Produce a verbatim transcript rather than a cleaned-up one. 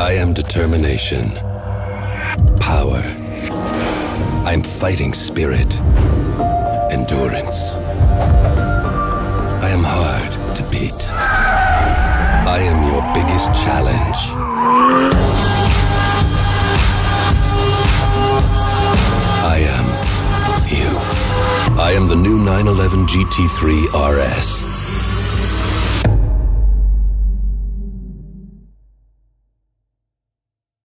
I am determination. Power. I'm fighting spirit. Endurance. I am hard to beat. I am your biggest challenge. I am you. I am the new nine eleven G T three R S.